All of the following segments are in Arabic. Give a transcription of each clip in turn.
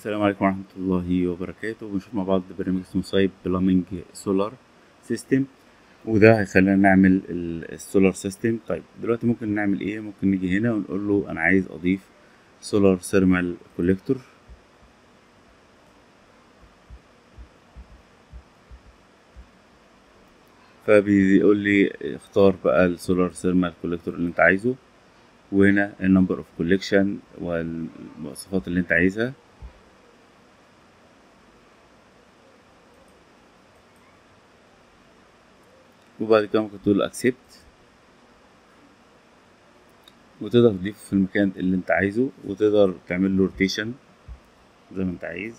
السلام عليكم ورحمة الله وبركاته. بنشوف مع بعض برنامج اسمه سايب بلامينج سولار سيستم، وده هيخلينا نعمل السولار سيستم. طيب دلوقتي ممكن نعمل ايه؟ ممكن نيجي هنا ونقول له انا عايز اضيف سولار ثيرمال كوليكتور، فبيقول لي اختار بقى السولار ثيرمال كوليكتور اللي انت عايزه، وهنا النمبر اوف كوليكشن والمواصفات اللي انت عايزها، وبعد كده ممكن تقول اكسبت، وتقدر تضيفه في المكان اللي انت عايزه، وتقدر تعمل له روتيشن زي ما انت عايز،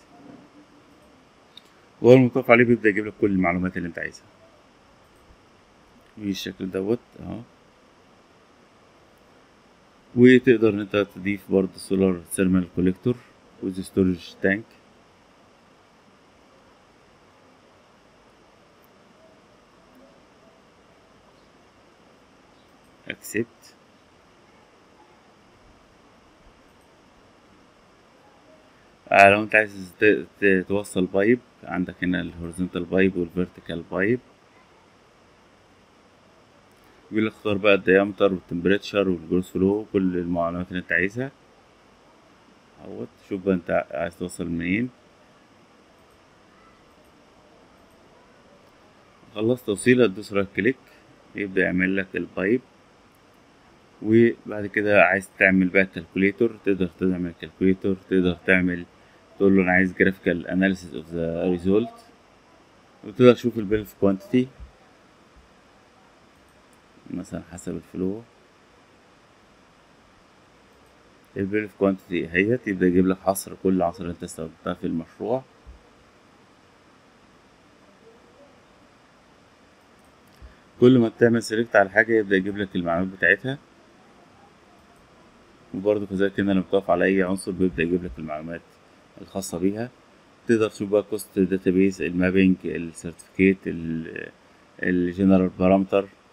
وهو المتوقف عليه بيبدأ يجيب لك كل المعلومات اللي انت عايزها بالشكل دوت اهو. وتقدر ان انت تضيف برضه سولار ثيرمال كوليكتور وذ ستورج تانك، اكسبت. لو انت عايز توصل بايب، عندك هنا الهوريزونتال بايب والفيرتيكال بايب، بيقول لك اختار بقى الديامتر والتمبريتشر والجروس فلو، كل المعلومات اللي انت عايزها اهوت. شوف بقى انت عايز توصل منين. خلصت توصيلة تدوس رايت كليك، يبدأ يعمل لك البايب. وبعد كده عايز تعمل بقى كالكوليتور، تقدر تعمل كالكوليتور، تقدر تعمل تقول له انا عايز جرافيكال اناليسيس اوف ذا ريزولت، وتقدر تشوف البيلف كوانتيتي مثلا حسب الفلو. البيلف كوانتيتي هي يبدأ يجيب لك حصر كل عنصر انت استخدمتها في المشروع. كل ما تعمل سيلكت على حاجة يبدأ يجيب لك المعلومات بتاعتها، وبرضه كذلك هنا لما بتقف على أي عنصر بيبدأ يجيب لك المعلومات الخاصة بيها. تقدر تشوف بقى كوست داتابيز، المابينج، السيرتيفيكيت، الجنرال بارامتر،